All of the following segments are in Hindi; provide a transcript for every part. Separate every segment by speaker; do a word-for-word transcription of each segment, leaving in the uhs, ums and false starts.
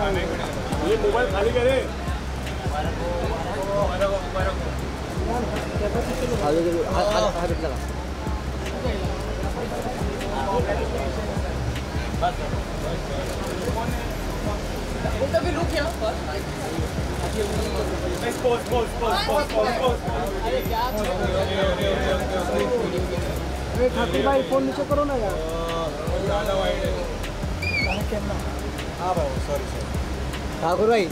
Speaker 1: ये मोबाइल खाली करे
Speaker 2: ठाकुर भाई फोन नीचे करो ना यार।
Speaker 1: हाँ भाई सॉरी सॉरी
Speaker 2: ठाकुर भाई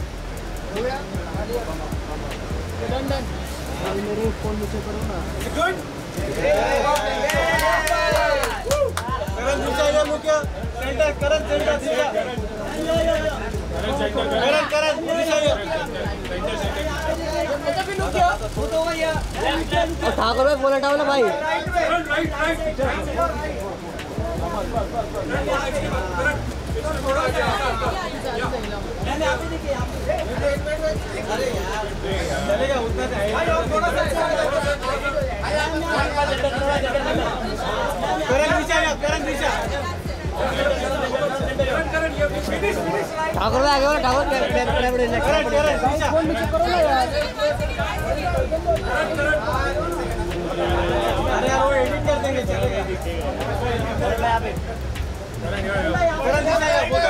Speaker 2: मेरे फोन नीचे करो ना।
Speaker 1: गुड करण दूसरा ये मुख्य सेंटर करण सेंटर दूसरा करण करण दूसरा ये
Speaker 2: ठाकुर भाई फोन हटाओ ना भाई।
Speaker 1: चलेगा उतना करण दिशा करण दिशा
Speaker 2: ठाकुर भाई आगे बोलो ठाकुर फोन नीचे करो ना यार।
Speaker 1: अरे यार वो एडिट कर देंगे चलेगा करण दिशा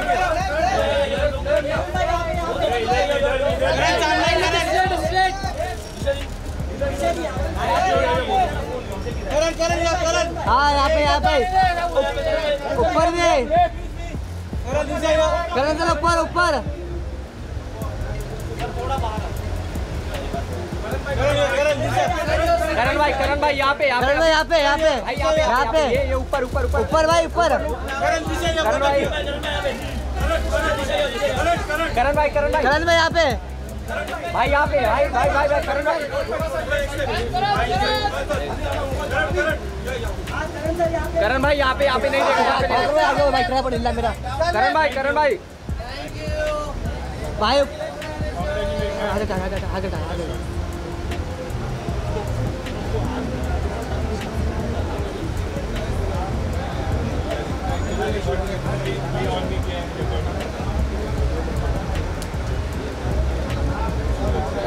Speaker 1: करण करण करण
Speaker 2: हाँ यहाँ पे यहाँ पे ऊपर में
Speaker 1: करण दिशा
Speaker 2: करण चलो ऊपर ऊपर।
Speaker 3: करण भाई करण भाई यहाँ पे यहाँ पे
Speaker 2: करण यहाँ पे यहाँ पे यहाँ पे
Speaker 3: ये ये ऊपर ऊपर ऊपर
Speaker 2: ऊपर भाई ऊपर।
Speaker 1: करण दिशा
Speaker 3: करण भाई करण भाई करण भाई
Speaker 2: करण भाई यहाँ पे
Speaker 3: भाई यहाँ पे भाई भाई भाई भाई करण भाई करण भाई यहाँ पे यहाँ पे नहीं देखा
Speaker 2: आगे भाई ट्राई पड़ मेरा।
Speaker 3: करण भाई करण भाई
Speaker 2: भाई आगे आगे आगे आगे आगे
Speaker 1: Be on me.